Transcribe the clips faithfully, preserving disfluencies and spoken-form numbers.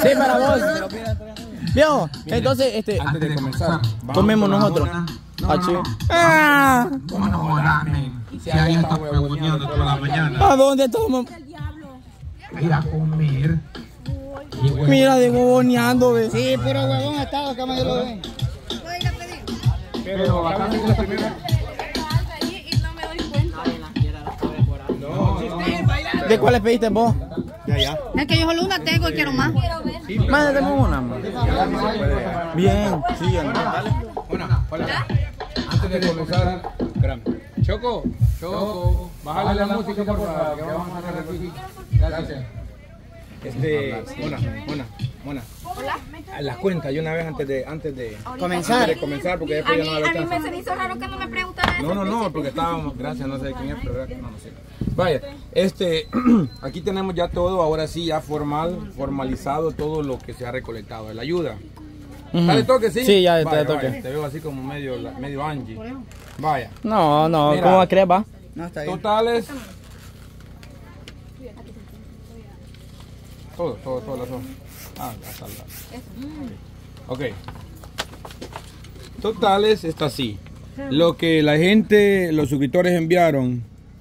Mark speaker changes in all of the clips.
Speaker 1: Sí, para vos. Viejo, entonces, este,
Speaker 2: antes de comenzar,
Speaker 1: comemos nosotros.
Speaker 2: No, no, no.
Speaker 1: Ah,
Speaker 2: ¿Cómo no jodas, men? Si ahí está huevoneando toda la mañana.
Speaker 1: ¿a dónde estamos?
Speaker 2: Ir a comer.
Speaker 1: Mira, de huevoneando, ve.
Speaker 3: Sí, pero huevón estado, que me lo ven.
Speaker 4: ¿Puedo ir a pedir?
Speaker 2: Pero acá tengo la primera.
Speaker 4: Y no me doy cuenta.
Speaker 2: No, no.
Speaker 1: ¿De cuáles pediste vos?
Speaker 2: Ya, ya.
Speaker 4: Es que yo solo una tengo y quiero más.
Speaker 1: Más, tenemos una, más. Bien, sí, dale.
Speaker 2: Una, hola. Antes de comenzar, espérame. Choco, Choco, bájale la música por favor, que vamos a hacer aquí. Gracias. Este, Mona, Mona, Mona.
Speaker 4: Hola.
Speaker 2: A las cuentas, yo una vez antes de antes de
Speaker 3: Comenzar.
Speaker 2: antes de comenzar, porque
Speaker 4: A
Speaker 2: después
Speaker 4: mí,
Speaker 2: ya no la
Speaker 4: a mí me
Speaker 2: chance.
Speaker 4: se me hizo raro que no me preguntaran eso.
Speaker 2: No, no, no, porque estábamos, gracias, no sé quién es, pero no, no sé. Vaya, este, aquí tenemos ya todo, ahora sí, ya formal, formalizado todo lo que se ha recolectado de la ayuda. ¿Está de toque, sí?
Speaker 1: Sí, ya está
Speaker 2: Vaya,
Speaker 1: de toque.
Speaker 2: vaya, te veo así como medio, medio Angie. Vaya.
Speaker 1: No, no,
Speaker 2: Mira.
Speaker 1: ¿cómo va a creer, va?
Speaker 3: No, está bien.
Speaker 2: Totales. Todo, todo, todo, las hojas. Ah, hasta la. Ok. Totales está así. Lo que la gente, los suscriptores enviaron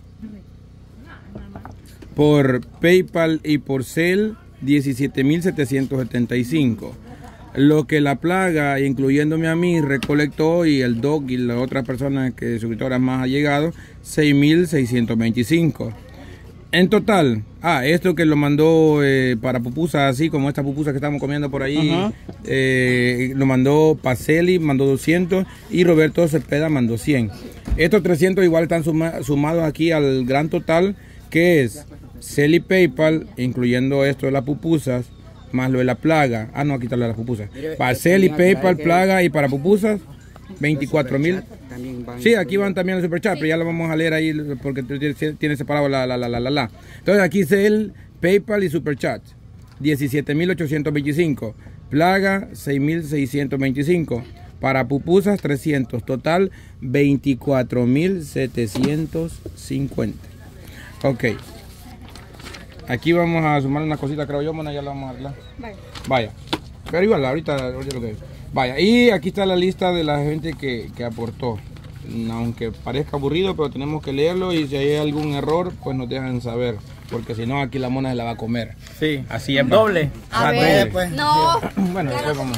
Speaker 2: por PayPal y por Zelle, diecisiete mil setecientos setenta y cinco. Lo que la plaga, incluyéndome a mí, recolectó y el Doc y las otras personas que suscriptoras más ha llegado, seis mil seiscientos veinticinco. En total, ah, esto que lo mandó eh, para pupusas, así como esta pupusa que estamos comiendo por ahí, uh-huh. eh, lo mandó Paceli, mandó doscientos y Roberto Cepeda mandó cien. Estos trescientos igual están suma, sumados aquí al gran total, que es Zelle y PayPal, incluyendo esto de las pupusas, más lo de la plaga. Ah, no, aquí está lo de las pupusas. Para Zelle y PayPal, plaga y para pupusas, veinticuatro mil. Sí, aquí van también los superchats, pero ya lo vamos a leer ahí porque tiene separado la la la la la la. Entonces aquí Zelle, PayPal y superchat. diecisiete mil ochocientos veinticinco. Plaga seis mil seiscientos veinticinco. Para pupusas trescientos. Total veinticuatro mil setecientos cincuenta. Ok. Aquí vamos a sumar una cosita, creo yo, Mona, ya la vamos a arreglar. Vaya. Vaya. Pero igual, ahorita, ahorita lo que es. Vaya, y aquí está la lista de la gente que, que aportó. Aunque parezca aburrido, pero tenemos que leerlo y si hay algún error, pues nos dejan saber. Porque si no, aquí la Mona se la va a comer.
Speaker 1: Sí.
Speaker 2: Así es.
Speaker 1: Doble.
Speaker 4: A
Speaker 2: Ah,
Speaker 4: ver,
Speaker 2: doble.
Speaker 3: pues.
Speaker 4: no.
Speaker 2: Bueno, después vamos.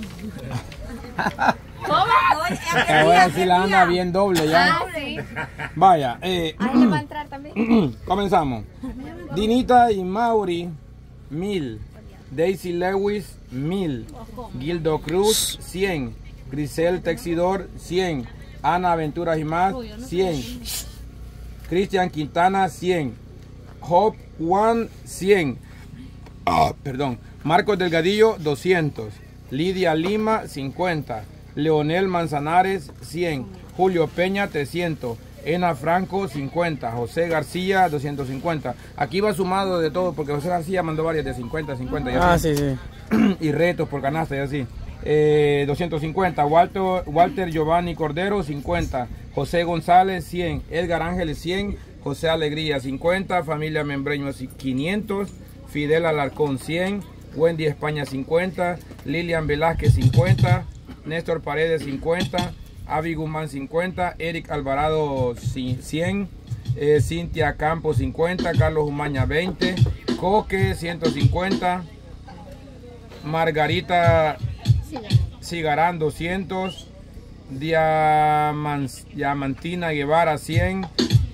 Speaker 4: ¿Cómo?
Speaker 2: Ahora sí la anda bien doble ya.
Speaker 4: Ah, sí.
Speaker 2: Vaya, eh,
Speaker 4: Ahí le va a entrar también.
Speaker 2: comenzamos. Dinita y Mauri, mil. Daisy Lewis, mil. Gildo Cruz, cien. Grisel Texidor, cien. Ana Aventuras y más, cien. Cristian Quintana, cien. Hope Juan, cien. Ah, perdón. Marcos Delgadillo, doscientos. Lidia Lima, cincuenta. Leonel Manzanares, cien. Julio Peña, trescientos. Ena Franco, cincuenta. José García, doscientos cincuenta. Aquí va sumado de todo, porque José García mandó varias de cincuenta, cincuenta. Y
Speaker 1: Ah,
Speaker 2: así.
Speaker 1: sí, sí.
Speaker 2: Y retos por canasta y así. Eh, doscientos cincuenta. Walter, Walter Giovanni Cordero, cincuenta. José González, cien. Edgar Ángeles, cien. José Alegría, cincuenta. Familia Membreño, quinientos. Fidel Alarcón, cien. Wendy España, cincuenta. Lilian Velázquez, cincuenta. Néstor Paredes, cincuenta. Avi Guzmán, cincuenta. Eric Alvarado, cien. Eh, Cintia Campos, cincuenta. Carlos Umaña, veinte. Coque, ciento cincuenta. Margarita Cigarán, doscientos. Diaman, Diamantina Guevara, cien.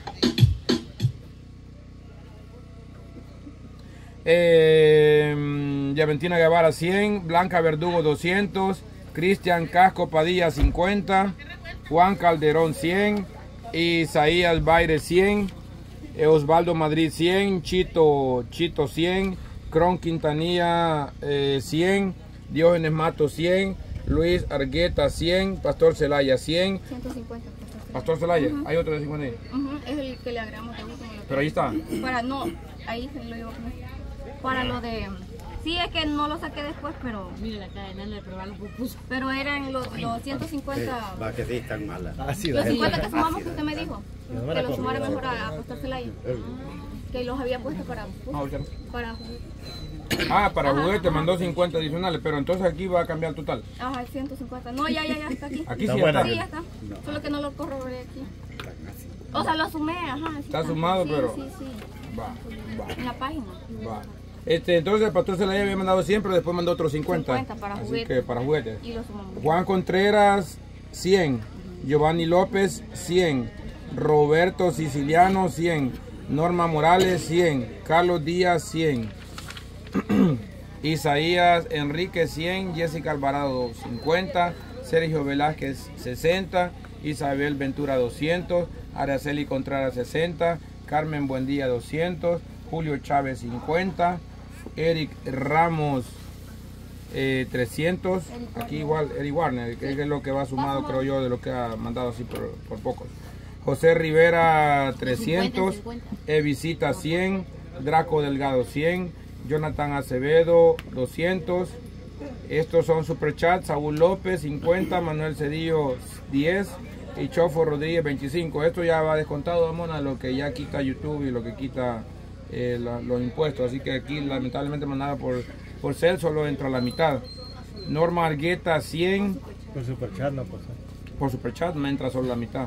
Speaker 2: Eh, Diamantina Guevara, cien. Blanca Verdugo, doscientos. Cristian Casco Padilla, cincuenta. Juan Calderón, cien. Isaías Baire, cien. Osvaldo Madrid, cien. Chito, Chito, cien. Cron Quintanilla, eh, cien. Diógenes Mato, cien. Luis Argueta, cien. Pastor Celaya, cien.
Speaker 4: ciento cincuenta.
Speaker 2: Pastor Celaya, uh-huh. Hay otro de cincuenta.
Speaker 4: Uh-huh. Es el que le agregamos de último.
Speaker 2: Pero ahí está.
Speaker 4: Para, no, ahí se lo digo. Para lo de... Sí, es que no lo saqué después, pero...
Speaker 5: Mire la cadena de probar los pupusas.
Speaker 4: Pero eran los, los ciento cincuenta...
Speaker 6: Va que sí, están malas.
Speaker 4: Los cincuenta que sumamos que usted me dijo. Que los sumara mejor a, a Pastor Celaya. Que los había puesto para... Para...
Speaker 2: Ah, para
Speaker 4: Ajá,
Speaker 2: juguete
Speaker 4: ajá.
Speaker 2: mandó cincuenta adicionales, pero entonces aquí va a cambiar el total.
Speaker 4: Ajá, ciento cincuenta. No, ya, ya, ya está aquí.
Speaker 2: Aquí
Speaker 1: Está
Speaker 2: sí
Speaker 1: buena.
Speaker 2: está.
Speaker 4: Sí, ya está. Solo que no lo corroboré aquí. O sea, lo sumé, ajá. sí
Speaker 2: Está sumado,
Speaker 4: sí,
Speaker 2: pero-
Speaker 4: Sí, sí,
Speaker 2: Va, va,
Speaker 4: en la página.
Speaker 2: va. Este, entonces el pastor se la había mandado cien, pero después mandó otros cincuenta.
Speaker 4: cincuenta para
Speaker 2: Así
Speaker 4: juguetes.
Speaker 2: que para juguetes.
Speaker 4: Y lo sumamos.
Speaker 2: Juan Contreras, cien. Giovanni López, cien. Roberto Siciliano, cien. Norma Morales, cien. Carlos Díaz, cien. Isaías Enrique, cien. Jessica Alvarado, cincuenta. Sergio Velázquez, sesenta. Isabel Ventura, doscientos. Araceli Contreras, sesenta. Carmen Buendía, doscientos. Julio Chávez, cincuenta. Eric Ramos, eh, trescientos. Aquí igual, Eric Warner, que es lo que va sumado, creo yo, de lo que ha mandado así por, por pocos. José Rivera, trescientos. Evisita, cien. Draco Delgado, cien. Jonathan Acevedo, doscientos. Estos son superchats. Saúl López, cincuenta. Manuel Cedillo, diez. Y Chofo Rodríguez, veinticinco. Esto ya va descontado, Mona, lo que ya quita YouTube y lo que quita eh, la- los impuestos. Así que aquí, lamentablemente, mandada por, por Cel, solo entra la mitad. Norma Argueta, cien.
Speaker 1: Por superchat no pasa.
Speaker 2: Por superchat me entra solo la mitad.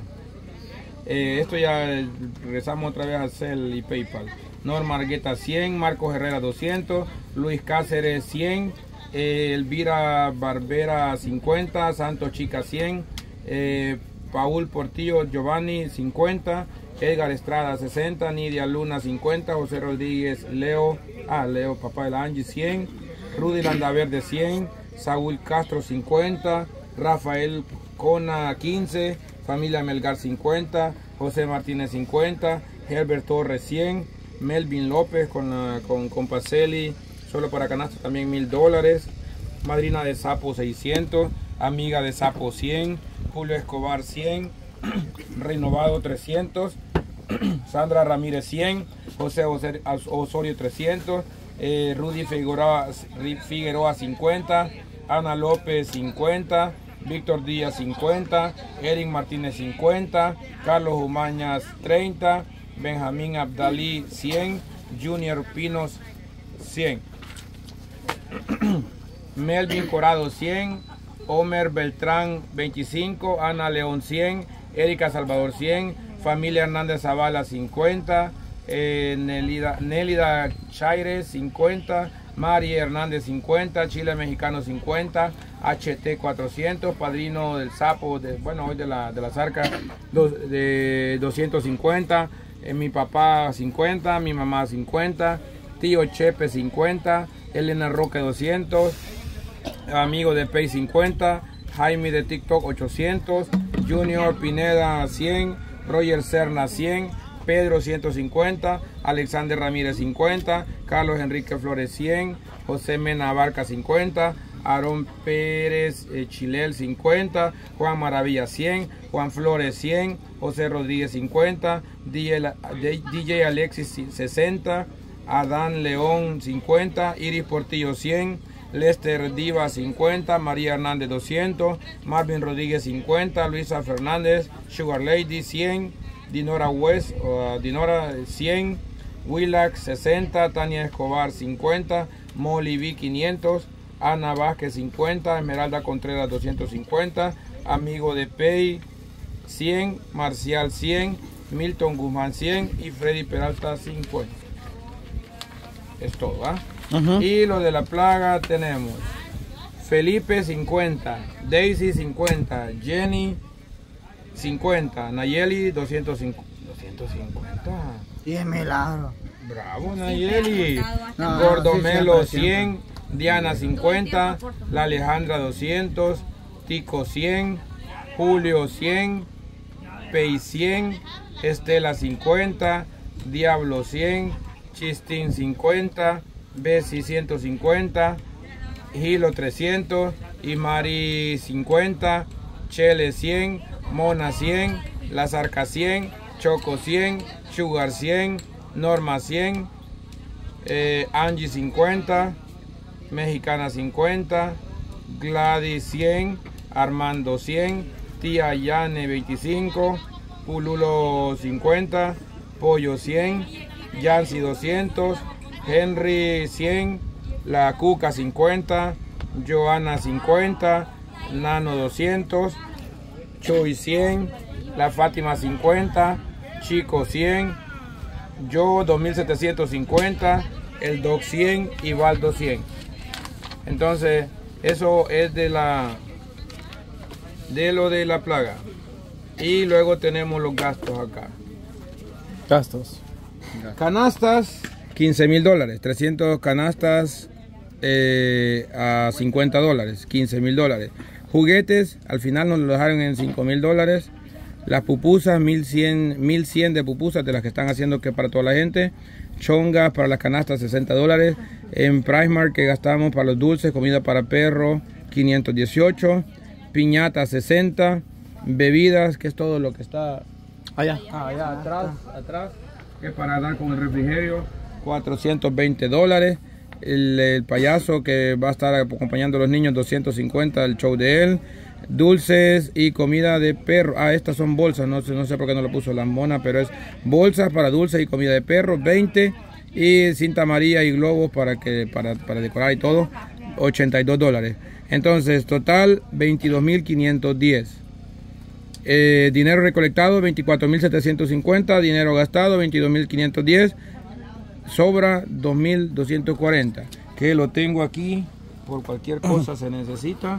Speaker 2: Eh, esto ya eh, regresamos otra vez a Cel y PayPal. Norma Argueta, cien. Marcos Herrera, doscientos. Luis Cáceres, cien. eh, Elvira Barbera, cincuenta. Santos Chica, cien. eh, Paul Portillo Giovanni, cincuenta. Edgar Estrada, sesenta. Nidia Luna, cincuenta. José Rodríguez Leo, ah, Leo, papá de la Angie, cien. Rudy Landaverde, cien. Saúl Castro, cincuenta. Rafael Cona, quince. Familia Melgar, cincuenta. José Martínez, cincuenta. Herbert Torres, cien. Melvin López con, la- con, con Paceli, solo para canasta también mil dólares. Madrina de Sapo, seiscientos. Amiga de Sapo, cien. Julio Escobar, cien. Renovado, trescientos. Sandra Ramírez, cien. José Oser- Osorio, trescientos. eh, Rudy Figueroa, Figueroa, cincuenta. Ana López, cincuenta. Víctor Díaz, cincuenta. Eric Martínez, cincuenta. Carlos Umañas, treinta. Benjamín Abdalí, cien. Junior Pinos, cien. Melvin Corado, cien. Homer Beltrán, veinticinco. Ana León, cien. Erika Salvador, cien. Familia Hernández Zavala, cincuenta. Eh, Nelida, Nélida Chaires, cincuenta. Mari Hernández, cincuenta. Chile Mexicano, cincuenta. H T cuatrocientos. Padrino del Sapo, de, bueno, hoy de la, de la Zarca, dos- de doscientos cincuenta. Eh, mi papá, cincuenta. Mi mamá, cincuenta. Tío Chepe, cincuenta. Elena Roque, doscientos. Amigo de Pay, cincuenta. Jaime de TikTok, ochocientos. Junior Pineda, cien. Roger Serna, cien. Pedro, ciento cincuenta. Alexander Ramírez, cincuenta. Carlos Enrique Flores, cien. José Mena Barca, cincuenta. Aarón Pérez eh, Chilel, cincuenta. Juan Maravilla, cien. Juan Flores, cien. José Rodríguez, cincuenta. D J, La- D J Alexis, sesenta. Adán León, cincuenta. Iris Portillo, cien. Lester Diva, cincuenta. María Hernández, doscientos. Marvin Rodríguez, cincuenta. Luisa Fernández, Sugar Lady, cien. Dinora West, uh, Dinora, cien. Willax, sesenta. Tania Escobar, cincuenta. Molly V, quinientos. Ana Vázquez, cincuenta. Esmeralda Contreras, doscientos cincuenta. Amigo de Pei, cien. Marcial, cien. Milton Guzmán, cien. Y Freddy Peralta, cincuenta. Es todo, ¿ah?
Speaker 1: Ajá.
Speaker 2: Y lo de la plaga tenemos Felipe, cincuenta. Daisy, cincuenta. Jenny, cincuenta. Nayeli, doscientos cincuenta. doscientos cincuenta.
Speaker 3: diez milagros.
Speaker 2: Bravo, Nayeli.
Speaker 3: No,
Speaker 2: Gordomelo,
Speaker 3: sí, siempre,
Speaker 2: cien. Diana, cincuenta. La Alejandra, doscientos. Tico, cien. Julio, cien. Pei, cien. Estela, cincuenta. Diablo, cien. Chistín, cincuenta. Bessie, ciento cincuenta. Gilo, trescientos. Y Mari, cincuenta. Chele, cien. Mona, cien. La Zarca, cien. Choco, cien. Sugar, cien. Norma, cien. eh, Angie, cincuenta. Mexicana, cincuenta. Gladys, cien. Armando, cien. Tía Yane, veinticinco. Pululo, cincuenta. Pollo, cien. Yancy, doscientos. Henry, cien. la Cuca cincuenta, Joana cincuenta, Nano doscientos, Choy cien, la Fátima cincuenta, Chico cien, yo dos mil setecientos cincuenta, el Doc cien y Valdo cien. Entonces eso es de la de lo de la plaga. Y luego tenemos los gastos acá.
Speaker 1: Gastos.
Speaker 2: Canastas, quince mil dólares. trescientos canastas eh, a cincuenta dólares. quince mil dólares. Juguetes, al final nos lo dejaron en cinco mil dólares. Las pupusas, mil cien de pupusas, de las que están haciendo que para toda la gente. Chongas para las canastas, sesenta dólares. En Pricemark que gastamos para los dulces, comida para perro, quinientos dieciocho. Piñata, sesenta. Bebidas, que es todo lo que está
Speaker 1: Allá.
Speaker 2: ah, allá atrás, atrás, que es para dar con el refrigerio, cuatrocientos veinte dólares. El, el payaso que va a estar acompañando a los niños, doscientos cincuenta, el show de él. Dulces y comida de perro. Ah, estas son bolsas, no sé, no sé por qué no lo puso la mona, pero es bolsas para dulces y comida de perro, veinte. Y cinta amarilla y globos para, que, para, para decorar y todo, ochenta y dos dólares. Entonces, total, veintidós mil quinientos diez. Eh, dinero recolectado, veinticuatro mil setecientos cincuenta. Dinero gastado, veintidós mil quinientos diez. Sobra dos mil doscientos cuarenta. Que lo tengo aquí, por cualquier cosa se necesita.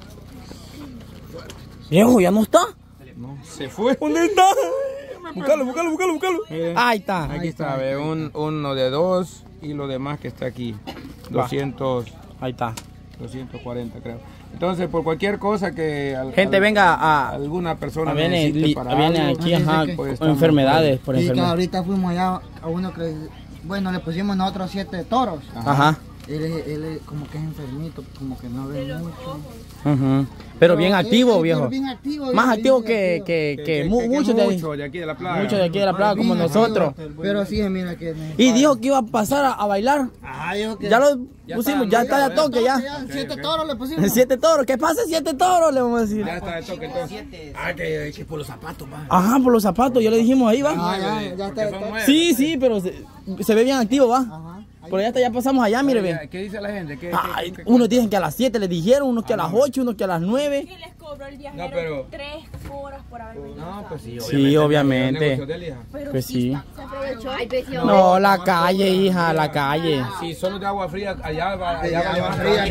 Speaker 1: Viejo, ¿ya no está?
Speaker 2: No, se fue.
Speaker 1: ¿Dónde está? Búscalo, búscalo, búscalo, búscalo.
Speaker 2: Miren,
Speaker 1: Ahí está.
Speaker 2: aquí está, ve, un, uno de dos y lo demás que está aquí. doscientos,
Speaker 1: Ahí está.
Speaker 2: doscientos cuarenta creo. Entonces, por cualquier cosa que al-
Speaker 1: Gente
Speaker 2: al-
Speaker 1: venga a...
Speaker 2: alguna persona
Speaker 1: Viene,
Speaker 2: necesite
Speaker 1: li-
Speaker 2: para
Speaker 1: viene
Speaker 2: algo,
Speaker 1: aquí, ajá,
Speaker 3: que-
Speaker 1: con
Speaker 2: pues estamos
Speaker 1: enfermedades, por
Speaker 3: Sí, que
Speaker 1: enfermedades.
Speaker 3: ahorita fuimos allá a uno que, bueno, le pusimos nosotros siete toros.
Speaker 1: Ajá.
Speaker 3: Él, es- él es como que es enfermito, como que no ve mucho.
Speaker 1: Ujú. Pero bien
Speaker 3: él-
Speaker 1: activo,
Speaker 3: él-
Speaker 1: viejo.
Speaker 3: bien activo,
Speaker 1: Más
Speaker 3: bien-
Speaker 1: activo
Speaker 3: bien
Speaker 1: que,
Speaker 3: activo.
Speaker 1: que, que,
Speaker 2: que-
Speaker 1: mu-
Speaker 2: que
Speaker 1: muchos de,
Speaker 2: mucho de aquí de la plaga.
Speaker 1: muchos de aquí de la plaga como
Speaker 3: Bien
Speaker 1: nosotros.
Speaker 3: activo, Pero sí, mira que...
Speaker 1: Y dijo que iba a pasar a, a bailar.
Speaker 3: Ah, dijo que...
Speaker 1: Ya lo
Speaker 2: Ya
Speaker 1: pusimos,
Speaker 2: está,
Speaker 1: ya está de
Speaker 2: ya,
Speaker 1: toque ya.
Speaker 3: Siete toros le pusimos.
Speaker 1: Siete toros, ¿qué pasa? Siete toros, le vamos a decir.
Speaker 2: Ya está de toque entonces.
Speaker 1: Ah, que, por los zapatos, va. Ajá, por los zapatos, ya le dijimos ahí, va.
Speaker 3: Ah, ya, ya está.
Speaker 2: Porque son nueve.
Speaker 1: Sí, sí, pero se, se ve bien activo, va.
Speaker 3: Ajá.
Speaker 1: Pero ya está, ya pasamos allá, mire, ve.
Speaker 2: ¿Qué dice la gente? ¿Qué,
Speaker 1: Ay,
Speaker 2: qué- qué-
Speaker 1: unos dicen que a las siete les dijeron, unos que a las ocho, unos que a las nueve.
Speaker 5: ¿Quién les cobró el viajero
Speaker 2: No, pero-
Speaker 5: tres horas por haber venido?
Speaker 2: No, pues sí,
Speaker 1: Sí, obviamente.
Speaker 2: Negocio de él, hija.
Speaker 5: Pero
Speaker 1: Pues sí.
Speaker 4: Se aprovechó. Ay, pues, sí,
Speaker 1: No, la calle, hija, la calle.
Speaker 2: Si son de agua fría, allá va, allá
Speaker 3: Allá
Speaker 2: va a
Speaker 3: va
Speaker 2: llevar
Speaker 3: fría.